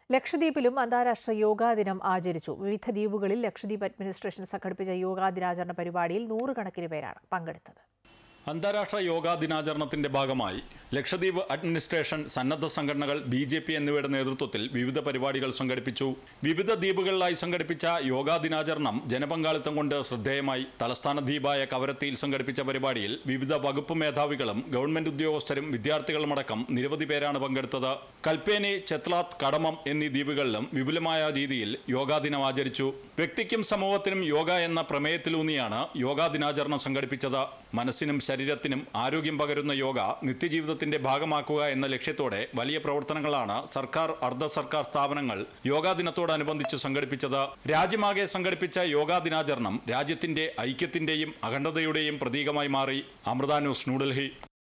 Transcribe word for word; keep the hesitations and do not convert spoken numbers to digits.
ലക്ഷദ്വീപിലും അന്താരാഷ്ട്ര യോഗാ ദിനം ആചരിച്ചു. വിവിധ ദ്വീപുകളിൽ ലക്ഷദ്വീപ് അഡ്മിനിസ്ട്രേഷൻ സംഘടിപ്പിച്ച യോഗാ ദിനാചരണ പരിപാടിയിൽ നൂറുകണക്കിന് പേരാണ് പങ്കെടുത്തത്. അന്താരാഷ്ട്ര യോഗാ ദിനാചരണത്തിന്റെ ഭാഗമായി ലക്ഷദ്വീപ് അഡ്മിനിസ്ട്രേഷൻ, സന്നദ്ധ സംഘടനകൾ, ബി ജെ പി എന്നിവയുടെ നേതൃത്വത്തിൽ വിവിധ പരിപാടികൾ സംഘടിപ്പിച്ചു. വിവിധ ദ്വീപുകളിലായി സംഘടിപ്പിച്ച യോഗാ ദിനാചരണം ജനപങ്കാളിത്തം കൊണ്ട് ശ്രദ്ധേയമായി. തലസ്ഥാന ദ്വീപായ കവരത്തിയിൽ സംഘടിപ്പിച്ച പരിപാടിയിൽ വിവിധ വകുപ്പ് മേധാവികളും ഗവൺമെന്റ് ഉദ്യോഗസ്ഥരും വിദ്യാർത്ഥികളുമടക്കം നിരവധി പേരാണ് പങ്കെടുത്തത്. കൽപ്പേനി, ചെത്ലാത്ത്, കടമം എന്നീ ദ്വീപുകളിലും വിപുലമായ രീതിയിൽ യോഗാ ദിനം ആചരിച്ചു. വ്യക്തിക്കും സമൂഹത്തിനും യോഗ എന്ന പ്രമേയത്തിലൂന്നിയാണ് യോഗാ ദിനാചരണം സംഘടിപ്പിച്ചത്. മനസ്സിനും ശരീരത്തിനും ആരോഗ്യം പകരുന്ന യോഗ നിത്യജീവിതത്തിന്റെ ഭാഗമാക്കുക എന്ന ലക്ഷ്യത്തോടെ വലിയ പ്രവർത്തനങ്ങളാണ് സർക്കാർ, അർദ്ധ സർക്കാർ സ്ഥാപനങ്ങൾ യോഗാ ദിനത്തോടനുബന്ധിച്ച് സംഘടിപ്പിച്ചത്. രാജ്യമാകെ സംഘടിപ്പിച്ച യോഗാ ദിനാചരണം രാജ്യത്തിന്റെ ഐക്യത്തിന്റെയും അഖണ്ഡതയുടെയും പ്രതീകമായി മാറി. അമൃത ന്യൂസ്, ന്യൂഡൽഹി.